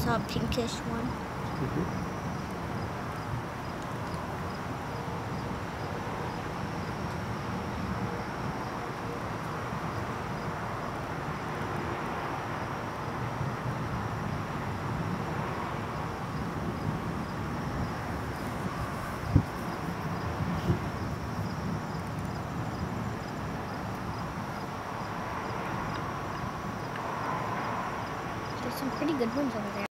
saw a pinkish one. There's some pretty good ones over there.